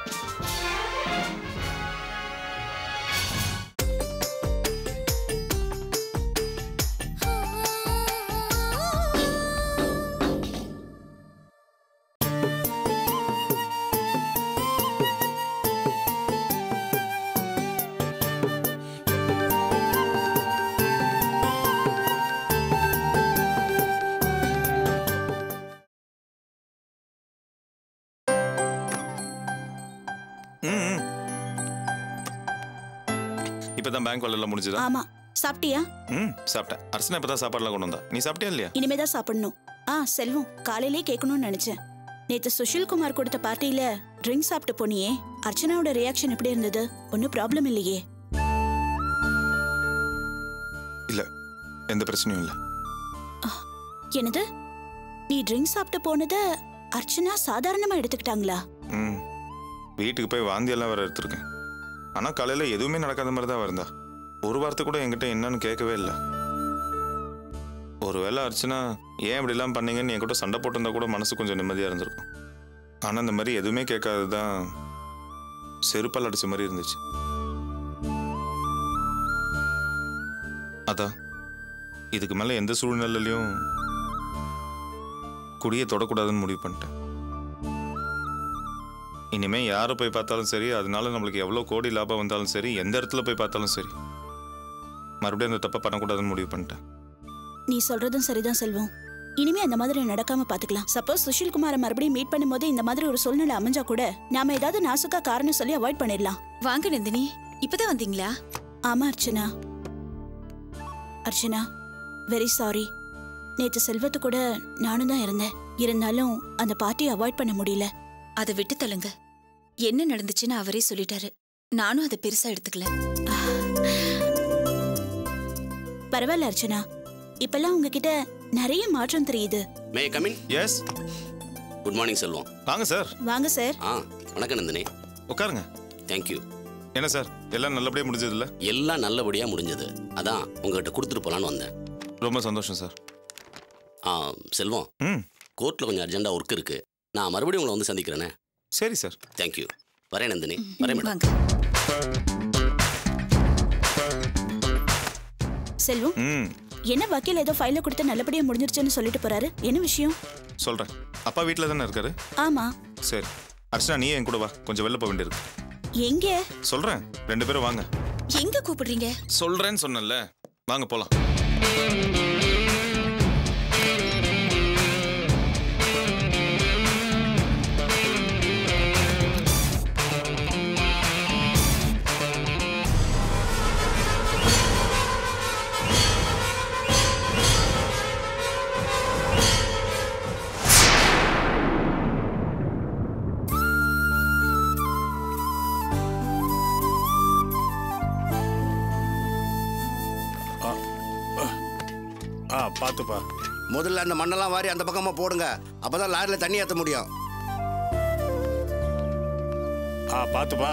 இப்பதான் பேங்க் வேலை எல்லாம் முடிஞ்சதா? ஆமா. சாப்பிட்டியா? சாப்பிட்டேன். அர்ச்சனா இப்பதான் சாப்பாடுலாம் கொண்டு வந்தா. நீ சாப்பிட்டியா இல்லையா? இனிமேதான் சாப்பிடணும். செல்வம், காலையிலே கேட்கணும்னு நினைச்சேன். நேத்து சுஷில் குமார் கொடுத்த பார்ட்டியில ட்ரிங்க் சாப்பிட்டு போனியே, அர்ச்சனாவோட ரியாக்ஷன் எப்படி இருந்தது? ஒன்னும் ப்ராப்ளம் இல்லையே? இல்ல, எந்த பிரச்சனையும் இல்ல. என்னது? நீ ட்ரிங்க் சாப்பிட்டு போனத அர்ச்சனா சாதாரணமா எடுத்துக்கிட்டாங்களா? வீட்டுக்கு போய் வாந்தி எல்லாம் வேற எடுத்திருக்கேன். ஆனா காலையில எதுவுமே நடக்காத மாதிரி தான் இருந்தா. ஒரு வார்த்தை கூட என்கிட்ட என்னன்னு கேட்கவே இல்லை. ஒருவேளை அர்ச்சனா ஏன் இப்படி எல்லாம் பண்ணீங்கன்னு என் கூட சண்டை போட்டிருந்தா கூட மனசு கொஞ்சம் நிம்மதியா இருந்திருக்கும். ஆனா இந்த மாதிரி எதுவுமே கேட்காததான் செருப்பால் அடிச்ச மாதிரி இருந்துச்சு. அதான் இதுக்கு மேல எந்த சூழ்நிலையிலையும் குடியை தொடக்கூடாதுன்னு முடிவு பண்ணிட்டேன். இனிமே யாரை போய் பார்த்தாலும் சரி, அதனால நம்மளுக்கு எவ்வளோ கோடி லாபம் வந்தாலும் சரி, எந்த இடத்துல போய் பார்த்தாலும் சரி, மறுபடியும் அந்த தப்பை பண்ணக்கூடாதுன்னு முடிவு பண்ணிட்டேன். நீ சொல்றதும் சரிதான் செல்வம். இனிமே அந்த மாதிரி நடக்காம பாத்துக்கலாம். சப்போஸ் சுஷில் குமாரை மறுபடியும் மீட் பண்ணும்போது இந்த மாதிரி ஒரு சூழ்நிலை அமைஞ்சா கூட நாம ஏதாவது நாசுக்கா காரணம் சொல்லி அவாய்ட் பண்ணிடலாம். வாங்க நந்தினி, இப்பதான் வந்தீங்களா? ஆமா அர்ச்சனா. Archana, very sorry. நேத்து செல்வத்து கூட நானும் தான் இருந்தேன். இருந்தாலும் அந்த பார்ட்டியை அவாய்ட் பண்ண முடியல. அதை விட்டு தள்ளுங்க. என்ன நடந்துச்சுன்னு அவரே சொல்லிட்டாரு. நானும் அதை பெருசா எடுத்துக்கல. பரவாயில்ல அர்ச்சனா, இப்பெல்லாம் உங்ககிட்ட நிறைய மாற்றம் தெரியுது. May come in? Yes. Good morning Selvam. வாங்க சார். வாங்க சார். வணக்கம் நந்தினி. உட்காருங்க. தேங்க்யூ. என்ன சார், எல்லாம் நல்லபடியா முடிஞ்சது இல்ல? எல்லாம் நல்லபடியா முடிஞ்சது. அதான் உங்ககிட்ட கொடுத்துட்டு போலான்னு வந்தேன். ரொம்ப சந்தோஷம் சார். செல்வம், கோர்ட்ல கொஞ்சம் அர்ஜென்டா ஒர்க் இருக்கு. நான் மறுபடியும் உங்களை வந்து சந்திக்கிறேனே. சரி சார். தேங்க்யூ. வரேன் நந்தினி. வரேன் மேடம். செல்வம், என்ன வக்கீல் ஏதோ ஃபைல கொடுத்து நல்லபடியா முடிஞ்சிருச்சுன்னு சொல்லிட்டு போறாரு? என்ன விஷயம்? சொல்றேன். அப்பா வீட்ல தானே இருக்காரு? ஆமா. சரி அர்ச்சனா, நீ என் கூட வா. கொஞ்சம் வெளில போக வேண்டியிருக்கு. எங்க? சொல்றேன், 2 பேரும் வாங்க. எங்க கூப்பிடுறீங்க? சொல்றேன்னு சொன்னல, வாங்க போலாம். பாத்துப்பா. முதல்ல அந்த மண்ணெல்லாம் வாரி அந்த பக்கமா போடுங்க. அப்பதான் லாரில தண்ணி ஏத்த முடியும். பாத்துப்பா.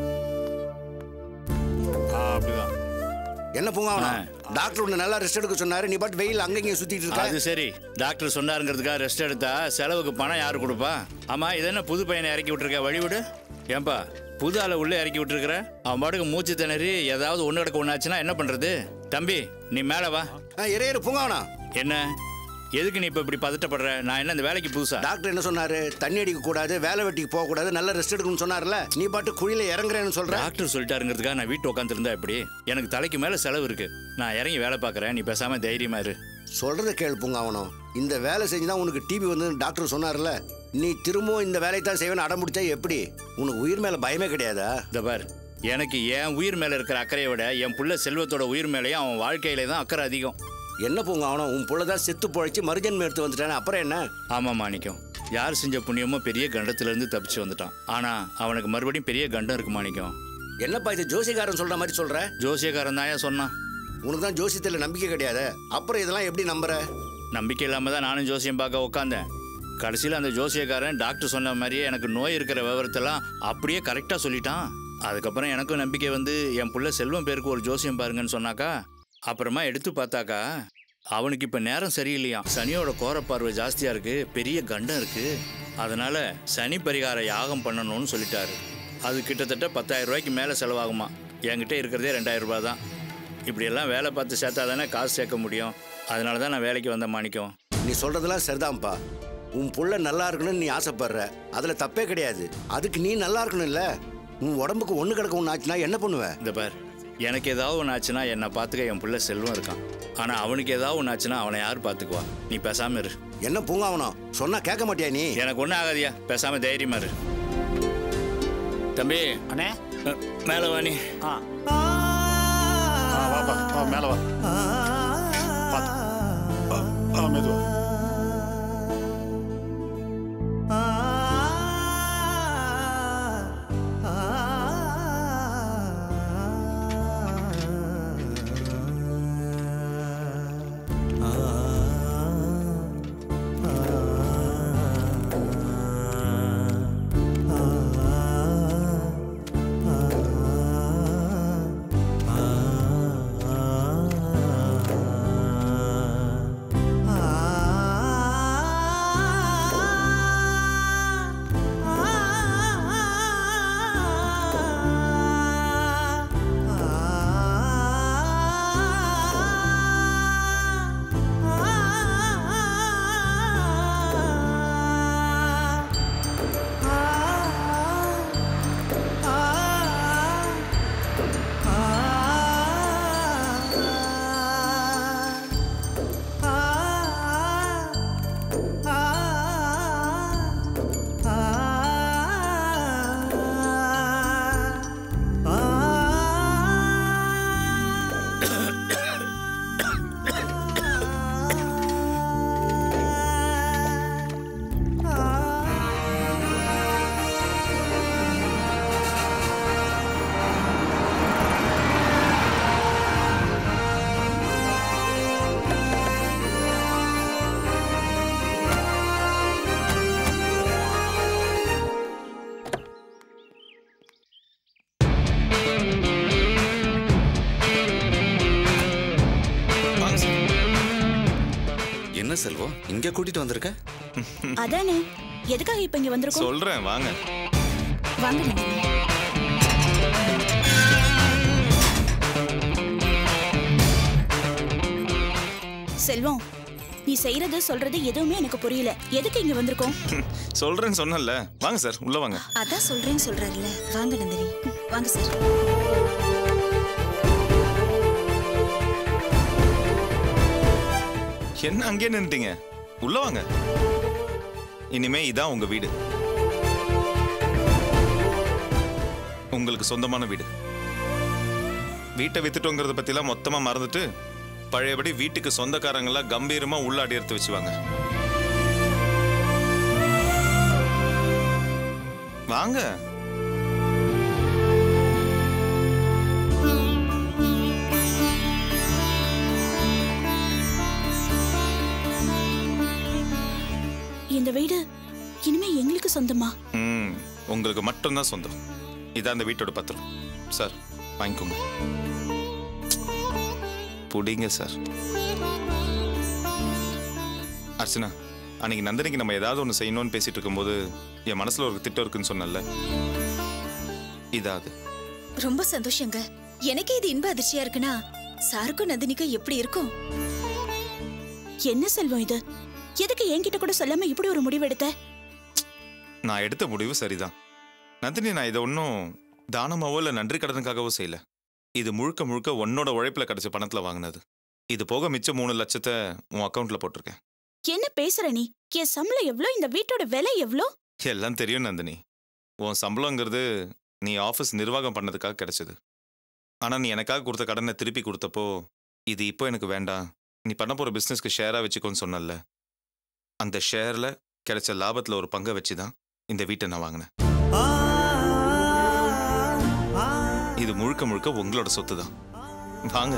அப்படிதான். என்ன பூங்காவனா, டாக்டர் உன்னை நல்லா ரெஸ்ட் எடுக்க சொன்னாரு. நீ பாட்டு வெயில் அங்கங்க சுத்திட்டு இருக்க. அது சரி, டாக்டர் சொன்னாருங்கிறதுக்காக ரெஸ்ட் எடுத்தா செலவுக்கு பணம் யாரு கொடுப்பா? ஆமா, இது என்ன புது பையனை இறக்கி விட்டுருக்க? வழிவிடு. ஏன்பா புது ஆளை உள்ளே இறக்கி விட்டுருக்குற? அவன் பாட்டுக்கு மூச்சு திணறி ஏதாவது ஒன்று கிடக்க ஒன்றாச்சுன்னா என்ன பண்றது? தம்பி நீ மேலே வா. இறையரு பூங்காவனா. என்ன, எதுக்கு நீ இப்போ இப்படி பதட்டப்படுற? நான் என்ன இந்த வேலைக்கு புதுசா? டாக்டர் என்ன சொன்னாரு? தண்ணி அடிக்க கூடாது, வேலை வெட்டிக்கு போக கூடாது, நல்ல ரெஸ்ட் எடுக்கணும்னு சொன்னார்ல. நீ பாட்டு குழியில இறங்குறேன்னு சொல்ற. டாக்டர் சொல்லிட்டாருங்கிறதுக்காக நான் வீட்டு உட்காந்துருந்தா எப்படி? எனக்கு தலைக்கு மேல செலவு இருக்கு. நான் இறங்கி வேலை பார்க்குறேன். நீ பேசாம தைரியமா இரு. சொல்றத கேளு பூங்காவனம். இந்த வேலை செஞ்சுதான் உனக்கு டிபி வந்து டாக்டர் சொன்னார்ல. நீ திரும்பவும் இந்த வேலையை தான் செய்வேன்னு அடம்பிடிச்சா எப்படி? உனக்கு உயிர் மேல பயமே கிடையாதா? இந்த பார், எனக்கு என் உயிர் மேல இருக்கிற அக்கறையை விட என் புள்ள செல்வத்தோட உயிர் மேலேயும் அவன் வாழ்க்கையில தான் அக்கறை அதிகம். என்ன பூங்காவனம், உன் புள்ளதான் செத்து பொழைச்சு மறுஜன்மை எடுத்து வந்துட்டானே, அப்புறம் என்ன? ஆமா மாணிக்கம், யார் செஞ்ச புண்ணியமோ பெரிய கண்டத்துல இருந்து தப்பிச்சு வந்துட்டான். ஆனா அவனுக்கு மறுபடியும் பெரிய கண்டம் இருக்கு மாணிக்கம். என்னப்பா இது ஜோசியக்காரன் சொல்ற மாதிரி சொல்ற? ஜோசியக்காரன் தான் சொன்னான். உனக்கு தான் ஜோசியத்தில் நம்பிக்கை கிடையாது, அப்புறம் இதெல்லாம் எப்படி நம்புற? நம்பிக்கை இல்லாம தான் நானும் ஜோசியம் பார்க்க உட்காந்தேன். கடைசியில் அந்த ஜோசியக்காரன் டாக்டர் சொன்ன மாதிரியே எனக்கு நோய் இருக்கிற விவரத்தெல்லாம் அப்படியே கரெக்டாக சொல்லிட்டான். அதுக்கப்புறம் எனக்கும் நம்பிக்கை வந்து என் புள்ள செல்வம் பேருக்கு ஒரு ஜோசியம் பாருங்கன்னு சொன்னாக்கா, அப்புறமா எடுத்து பார்த்தாக்கா அவனுக்கு இப்போ நேரம் சரியில்லையா. சனியோட கோரப்பார்வை ஜாஸ்தியாக இருக்குது, பெரிய கண்டம் இருக்குது. அதனால் சனி பரிகார யாகம் பண்ணணும்னு சொல்லிட்டாரு. அது கிட்டத்தட்ட 10,000 ரூபாய்க்கு மேலே செலவாகுமா. என்கிட்ட இருக்கிறதே 2000 ரூபாய் தான். இப்படியெல்லாம் வேலை பார்த்து சேர்த்தா தானே காசு சேர்க்க முடியும். அதனால தான் நான் வேலைக்கு வந்த மாணிக்கம். நீ சொல்கிறதெல்லாம் சரிதான்ப்பா. உன் புள்ள நல்லா இருக்கணும்னு நீ ஆசைப்படுற, அதில் தப்பே கிடையாது. அதுக்கு நீ நல்லா இருக்கணும் இல்லை? உன் உடம்புக்கு ஒன்று கிடக்க ஒன்று ஆச்சுன்னா என்ன பண்ணுவேன்? இந்த பார், எனக்கு ஏதாவது ஒன்று ஆச்சுன்னா என்னை பார்த்துக்க என் பிள்ளை செல்வம் இருக்கான். ஆனால் அவனுக்கு ஏதாவது ஒன்று ஆச்சுன்னா அவனை யார் பார்த்துக்குவா? நீ பேசாமல் இரு. என்ன பூங்காவனம் சொன்னா கேட்க மாட்டியா நீ? எனக்கு ஒன்றும் ஆகாதியா, பேசாமல் தைரியமா இரு. தம்பி அண்ணே மேலே வாணி. வாப்பா மேலே வா. பார்த்து மெதுவா. என்ன செல்வம் இங்க கூட்டிட்டு வந்திருக்க? அதானே, எதுக்காக இப்ப இங்க வந்திருக்கோம்? சொல்றேன் வாங்க. வாங்க நந்தினி. செல்வம், நீ செய்யறது சொல்றது எதுவுமே எனக்கு புரியல. எதுக்கு இங்க வந்திருக்கோம்? சொல்றேன்னு சொன்னல. வாங்க சார் உள்ள வாங்க. அதான் சொல்றேன்னு சொல்றாருல்ல. வாங்க நந்தினி, வாங்க சார். என்ன அங்கே நின்னுட்டீங்க? உள்ள வாங்க. இனிமே இதான் உங்க வீடு, உங்களுக்கு சொந்தமான வீடு. வீட்டை வித்துட்டோங்கிறத பத்திலாம் மொத்தமா மறந்துட்டு பழையபடி வீட்டுக்கு சொந்தக்காரங்களாம் கம்பீரமா உள்ளாடி எடுத்து வச்சுவாங்க. வாங்க. இந்த வீடு இனிமே எங்களுக்கு சொந்தமா? உங்களுக்கு மட்டும்தான் சொந்தம். இதான் அந்த வீட்டோட பத்திரம். சார் வாங்கிக்கோங்க. புடிங்க சார். அர்ச்சனா, அன்னைக்கு நந்தினிக்கு நம்ம ஏதாவது ஒன்று செய்யணும்னு பேசிட்டு இருக்கும்போது என் மனசுல ஒரு திட்டம் இருக்குன்னு சொன்னல, இதாது. ரொம்ப சந்தோஷங்க. எனக்கே இது இன்ப அதிர்ச்சியா இருக்குன்னா சாருக்கும் நந்தினிக்கும் எப்படி இருக்கும்? என்ன செல்வம் இது? எதுக்கு என்கிட்ட கூட சொல்லாம இப்படி ஒரு முடிவு எடுத்த? நான் எடுத்த முடிவு சரிதான் நந்தினி. நான் இதை ஒன்றும் தானமாவோ இல்லை நன்றி கடனுக்காகவோ செய்யல. இது முழுக்க முழுக்க உன்னோட உழைப்புல கிடைச்ச பணத்துல வாங்கினது. இது போக மிச்சம் 3 லட்சத்தை உன் அக்கௌண்ட்ல போட்டிருக்கேன். என்ன பேசுற நீ? என் சம்பளம் எவ்வளோ? இந்த வீட்டோட விலை எவ்வளோ? எல்லாம் தெரியும் நந்தினி. உன் சம்பளங்கிறது நீ ஆஃபீஸ் நிர்வாகம் பண்ணதுக்காக கிடைச்சது. ஆனா நீ எனக்காக கொடுத்த கடனை திருப்பி கொடுத்தப்போ இது இப்போ எனக்கு வேண்டாம், நீ பண்ண போற பிசினஸ்க்கு ஷேரா வச்சுக்கோன்னு சொன்னல. அந்த ஷேர்ல கிடைச்ச லாபத்துல ஒரு பங்கை வச்சுதான் இந்த வீட்டை நான் வாங்கினேன். இது முழுக்க முழுக்க உங்களோட சொத்து தான். வாங்க.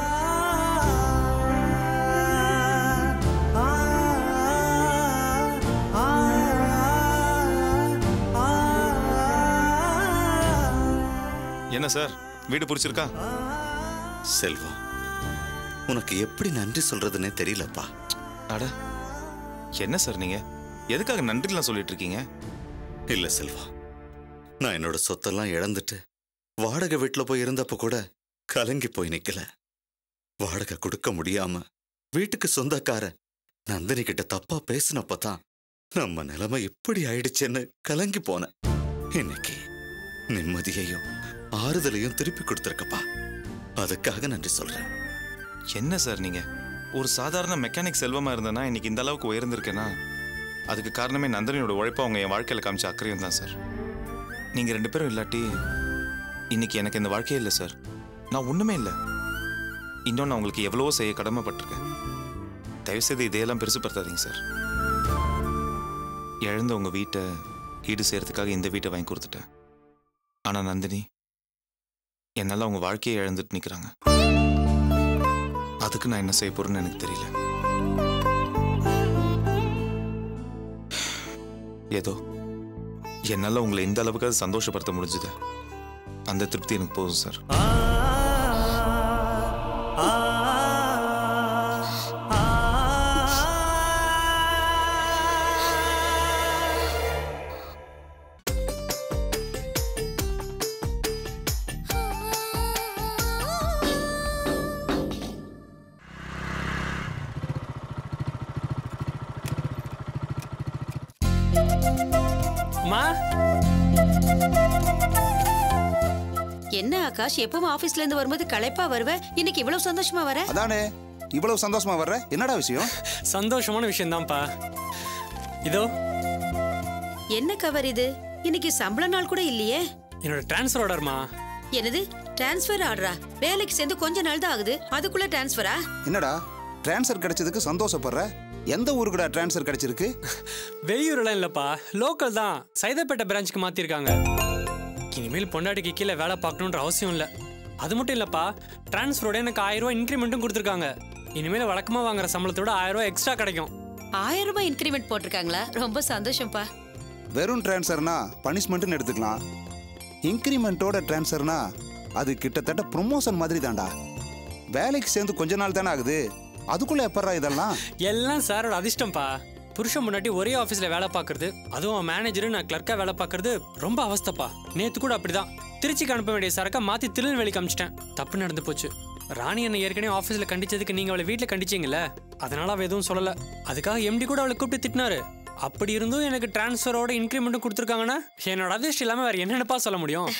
என்ன சார், வீடு பிடிச்சிருக்கா? செல்வம், உனக்கு எப்படி நன்றி சொல்றதுன்னே தெரியலப்பா. அட என்ன சார் நீங்க எதுக்காக நன்றிலாம் சொல்லிட்டு இருக்கீங்க? இல்ல செல்வா, நான் என்னோட சொத்தெல்லாம் இழந்துட்டு வாடகை வீட்டுல போய் இருந்தப்ப கூட கலங்கி போய் நிக்கல. வாடகை கொடுக்க முடியாம வீட்டுக்கு சொந்தக்கார நந்தினி கிட்ட தப்பா பேசினப்பதான் நம்ம நிலைமை இப்படி ஆயிடுச்சுன்னு கலங்கி போனேன். இன்னைக்கு நிம்மதியையும் ஆறுதலையும் திருப்பி கொடுத்துருக்கப்பா. அதுக்காக நன்றி சொல்றேன். என்ன சார் நீங்க ஒரு சாதாரண மெக்கானிக் செல்வமா இருந்தேன்னா இன்னைக்கு இந்த அளவுக்கு உயர்ந்திருக்கேன்னா அதுக்கு காரணமே நந்தினியோட உழைப்பா அவங்க என் வாழ்க்கையில காமிச்ச அக்கறையும் தான் சார். நீங்க 2 பேரும் இல்லாட்டி இன்னைக்கு எனக்கு இந்த வாழ்க்கையே இல்லை சார். நான் ஒண்ணுமே இல்லை. இன்னும் நான் உங்களுக்கு எவ்வளவோ செய்ய கடமைப்பட்டிருக்கேன். தயவுசெய்து இதையெல்லாம் பெருசுப்படுத்தாதீங்க சார். இழந்த உங்க வீட்டை ஈடு செய்யறதுக்காக இந்த வீட்டை வாங்கி கொடுத்துட்டேன். ஆனா நந்தினி என்னால அவங்க வாழ்க்கையை இழந்துட்டு நிக்கிறாங்க. அதுக்கு நான் என்ன செய்ய போறேன்னு எனக்கு தெரியல. ஏதோ என்னால உங்களை இந்த அளவுக்கு சந்தோஷப்படுத்த முடிஞ்சது. அந்த திருப்தி எனக்கு போதும் சார். என்ன ஆகாஷ், எப்பவும் ஆபீஸ்ல இருந்து வரும்போது களைப்பா வருவ, இன்னைக்கு இவ்வளவு சந்தோஷமா வர? அதானே இவ்வளவு சந்தோஷமா வர்ற, என்னடா விஷயம்? சந்தோஷமான விஷயம் தான்ப்பா. இதோ என்ன கவர் இது? இன்னைக்கு சம்பள நாள் கூட இல்லையே. என்னோட டிரான்ஸ்ஃபர் ஆர்டர்மா. என்னது டிரான்ஸ்ஃபர் ஆர்டரா? வேலைக்கு சேர்ந்து கொஞ்ச நாள் தான் ஆகுது, அதுக்குள்ள டிரான்ஸ்ஃபரா? என்னடா டிரான்ஸ்ஃபர் கிடைச்சதுக்கு சந்தோஷப்படுற? எந்த ஊருக்குடா டிரான்ஸ்ஃபர் கிடைச்சிருக்கு? வெளியூர்லாம் இல்லப்பா, லோக்கல் தான். சைதாப்பேட்டை பிரான்ச்சுக்கு மாத்திருக்காங்க. இனிமேல் பொண்டாட்டிக்கு கீழே வேலை பார்க்கணுன்ற அவசியம் இல்லை. அது மட்டும் இல்லப்பா, டிரான்ஸ்ஃபரோட எனக்கு 1000 ரூபாய் இன்க்ரிமெண்ட்டும் கொடுத்துருக்காங்க. இனிமேல் வழக்கமா வாங்குற சம்பளத்தோட 1000 ரூபாய் எக்ஸ்ட்ரா கிடைக்கும். 1000 ரூபாய் இன்க்ரிமெண்ட் போட்டிருக்காங்களா? ரொம்ப சந்தோஷம்ப்பா. வெறும் டிரான்ஸ்ஃபர்னா பனிஷ்மெண்ட்னு எடுத்துக்கலாம். இன்க்ரிமெண்ட்டோட டிரான்ஸ்ஃபர்னா அது கிட்டத்தட்ட ப்ரொமோஷன் மாதிரி தான்டா. வேலைக்கு சேர்ந்து கொஞ்ச நாள் தானே ஆகுது, அதுக்குள்ள எப்பறா இதெல்லாம்? எல்லாம் சாரோட அதிர்ஷ்டம்ப்பா. புருஷன் முன்னாடி ஒரே ஆஃபீஸில் வேலை பார்க்கறது, அதுவும் மேனேஜரு நான் கிளர்க்காக வேலை பார்க்கறது ரொம்ப அவஸ்தப்பா. நேற்று கூட அப்படிதான் திருச்சிக்கு அனுப்ப வேண்டிய சரக்கை மாற்றி திருநெல்வேலிக்கு அமிச்சிட்டேன். தப்பு நடந்து போச்சு. ராணி என்னை ஏற்கனவே ஆஃபீஸில் கண்டிச்சதுக்கு நீங்கள் அவளை வீட்டில் கண்டிச்சிங்கல்ல, அதனால அவள் எதுவும் சொல்லலை. அதுக்காக எம்டி கூட அவளை கூப்பிட்டு திட்டினாரு. அப்படி இருந்தும் எனக்கு டிரான்ஸ்ஃபரோட இன்க்ரிமெண்ட்டும் கொடுத்துருக்காங்கன்னா என்னோட அதிர்ஷ்டம் இல்லாமல் வேறு என்னென்னப்பா சொல்ல முடியும்?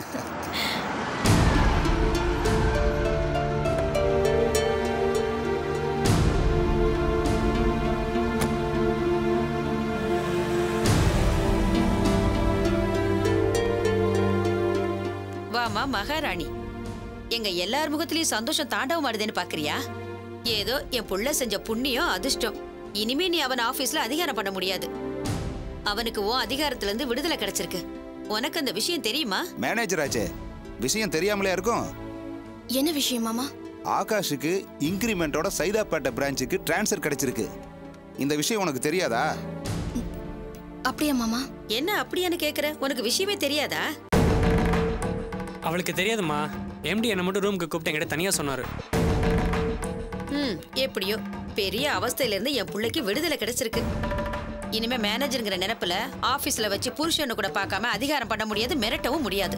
வாமா மகாராணி, எங்க எல்லார் முகத்திலயும் சந்தோஷம் தாண்டவம் ஆடுதுன்னு பாக்குறியா? ஏதோ என் புள்ள செஞ்ச புண்ணியம் அதிர்ஷ்டம். இனிமே நீ அவன் ஆபீஸ்ல அதிகாரம் பண்ண முடியாது. அவனுக்கு உன் அதிகாரத்துல இருந்து விடுதலை கிடைச்சிருக்கு. உனக்கு அந்த விஷயம் தெரியுமா? மேனேஜர் ஆச்சே, விஷயம் தெரியாமலே இருக்கும். என்ன விஷயம் மாமா? ஆகாஷுக்கு இன்க்ரிமெண்டோட சைதாப்பேட்டை பிரான்ச்சுக்கு டிரான்ஸ்ஃபர் கிடைச்சிருக்கு. இந்த விஷயம் உனக்கு தெரியாதா? அப்படியா மாமா? என்ன அப்படியான்னு கேக்குற? உனக்கு விஷயமே தெரியாதா? அவளுக்கு தெரியாதுமா. எம்டி என்ன மட்டும் ரூமுக்கு கூப்பிட்டு என்கிட்ட தனியா சொன்னாரு. எப்படியோ பெரிய அவஸ்தையில இருந்து என் பிள்ளைக்கு விடுதலை கிடைச்சிருக்கு. இனிமே மேனேஜருங்கிற நினைப்புல ஆபீஸ்ல வச்சு புருஷன்னு கூட பார்க்காம அதிகாரம் பண்ண முடியாது, மிரட்டவும் முடியாது.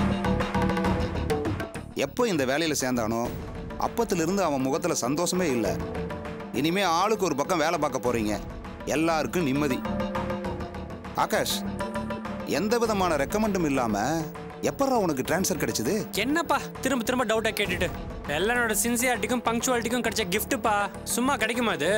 எப்போ இந்த வேலையில சேர்ந்தானோ அப்பத்துல இருந்து அவன் முகத்துல சந்தோஷமே இல்லை. இனிமே ஆளுக்கு ஒரு பக்கம் வேலை பார்க்க போறீங்க. எல்லாருக்கும் நிம்மதி. ஆகாஷ், எந்த விதமான ரெக்கமெண்டும் இல்லாம எப்பறா உனக்கு டிரான்ஸ்ஃபர் கிடைச்சது? என்னப்பா திரும்ப திரும்ப டவுட்டா கேட்டுட்டு? எல்லாரோட சின்சியாரிட்டிக்கும் பங்க்சுவாலிட்டிக்கும் கிடைச்ச கிஃப்ட்ப்பா. சும்மா கிடைக்குமா அது?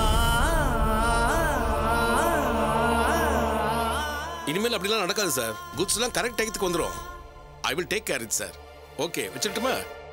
இனிமேல் அப்படிலாம் நடக்காது சார். குட்ஸ் எல்லாம் கரெக்ட் டைத்துக்கு வந்துரும். I will take care it sir. Okay, வச்சிட்டுமா?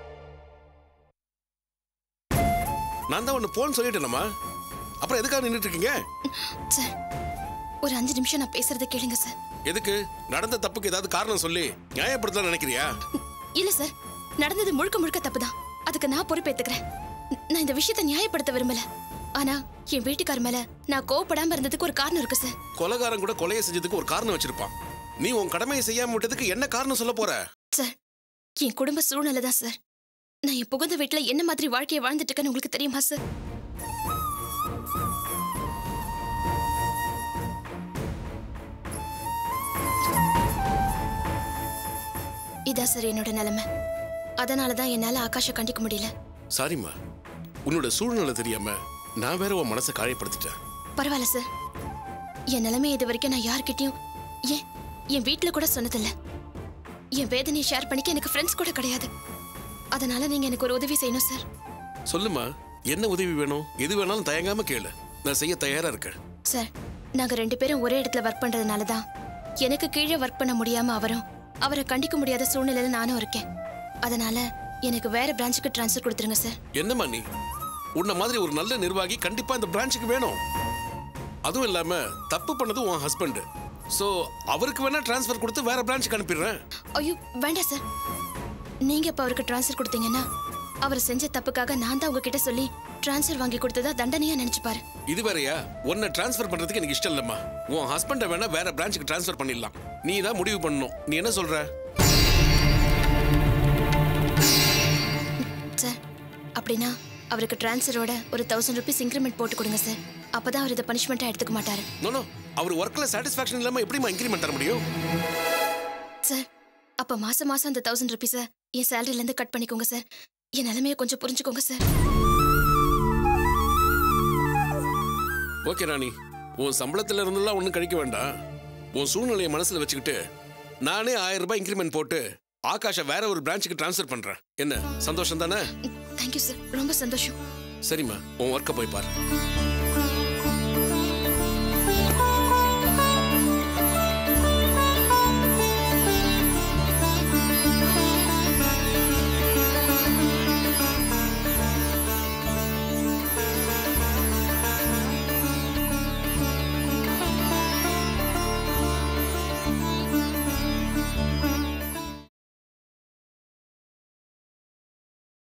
நான் தான் ஒன்று போன் சொல்லிட்டேனம்மா. அப்புறம் எதுக்காக நின்றுட்டு இருக்கீங்க? சார், ஒரு 5 நிமிஷம் நான் பேசுறதை கேளுங்க சார். எதுக்கு? நடந்த தப்புக்கு ஏதாவது காரணம் சொல்லி நியாயப்படுத்தலாம் நினைக்கிறியா? இல்ல சார், நடந்தது முழுக்க முழுக்க தப்புதான். அதுக்கு நான் பொறுப்பேத்துக்கிறேன். நான் இந்த விஷயத்தை நியாயப்படுத்த விரும்பல. ஆனா என் வீட்டுக்கார மேல நான் கோவப்படாம இருந்ததுக்கு ஒரு காரணம் இருக்கு சார். கொலைகாரன் கூட கொலையை செஞ்சதுக்கு ஒரு காரணம் வச்சிருப்பான். நீ உன் கடமையை செய்யாம விட்டதுக்கு என்ன காரணம் சொல்ல போற? சார், என் குடும்ப சூழ்நிலை தான் சார். நான் என் புகுந்த வீட்டுல என்ன மாதிரி வாழ்க்கையை வாழ்ந்துட்டு இருக்கேன்னு உங்களுக்கு தெரியுமா சார்? இதான் சார் என்னோட நிலைமை. அதனால தான் என்னால ஆகாஷை கண்டிக்க முடியல. சாரிம்மா, உன்னோட சூழ்நிலை தெரியாம நான் வேற உன் மனசை காயப்படுத்திட்டேன். பரவாயில்ல சார். என் நிலைமை இது வரைக்கும் நான் யார்கிட்டயும் என் வீட்டுல கூட சொன்னதில்ல. என் வேதனையை ஷேர் பண்ணிக்க எனக்கு ஃப்ரெண்ட்ஸ் கூட கிடையாது. அதனால நீங்க எனக்கு ஒரு உதவி செய்யணும் சார். சொல்லுமா, என்ன உதவி வேணும்? எது வேணாலும் தயங்காம கேளு, நான் செய்ய தயாரா இருக்கேன். சார், நாங்க 2 பேரும் ஒரே இடத்துல ஒர்க் பண்றதுனால தான் எனக்கு கீழே ஒர்க் பண்ண முடியாம அவரை கண்டிக்க முடியாத சூழ்நிலையில நானும் இருக்கேன். அதனால எனக்கு வேற பிரான்ச்சுக்கு ட்ரான்ஸ்ஃபர் கொடுத்துருங்க சார். என்னம்மா நீ? உன்ன மாதிரி ஒரு நல்ல நிர்வாகி கண்டிப்பா இந்த பிரான்ச்சுக்கு வேணும். அதுவும் இல்லாம தப்பு பண்ணது உன் ஹஸ்பண்ட். சோ அவருக்கு வேணா ட்ரான்ஸ்ஃபர் கொடுத்து வேற பிரான்ச்சுக்கு அனுப்பிடுறேன். ஐயோ வேண்டாம் சார். நீங்க இப்ப அவருக்கு ட்ரான்ஸ்ஃபர் கொடுத்தீங்கன்னா அவர் செஞ்ச தப்புக்காக நான் தான் உங்ககிட்ட சொல்லி ட்ரான்ஸ்ஃபர் வாங்கி கொடுத்ததா தண்டனையா நினைச்சுப்பாரு. இது வேறயா? உன்னை ட்ரான்ஸ்ஃபர் பண்றதுக்கு எனக்கு இஷ்டம் இல்லம்மா. உன் ஹஸ்பண்ட வேணா வேற பிரான்ச்சுக்கு ட்ரான்ஸ்ஃபர் பண்ணிடலாம். நீ தான் முடிவு பண்ணணும். நீ என்ன சொல்ற? சார், அப்படின்னா அவருக்கு ட்ரான்ஸ்ஃபரோட ஒரு 1000 rupees இன்க்ரிமெண்ட் போட்டு கொடுங்க சார். அப்பதான் அவர் இதை பனிஷ்மெண்ட்டா எடுத்துக்க மாட்டாரு. நோ, அவர் ஒர்க்ல சாட்டிஸ்ஃபேக்ஷன் இல்லாம எப்படிமா இன்க்ரிமெண்ட் தர முடியும்? சார், அப்ப மாசம் அந்த 1000 rupees என் சேலரில இருந்து கட் பண்ணிக்கோங்க சார். என் நிலைமையை கொஞ்சம் புரிஞ்சுக்கோங்க சார். ஓகே ராணி, உன் சம்பளத்துல இருந்தெல்லாம் ஒன்றும் கழிக்க வேண்டாம். உன் சூழ்நிலையை மனசுல வச்சுக்கிட்டு நானே 1000 ரூபாய் இன்க்ரிமெண்ட் போட்டு ஆகாஷை வேற ஒரு பிரான்ச்சுக்கு ட்ரான்ஸ்ஃபர் பண்றேன். என்ன சந்தோஷம் தானே? தேங்க்யூ சார், ரொம்ப சந்தோஷம். சரிம்மா, உன் ஒர்க்கை போய் பாரு.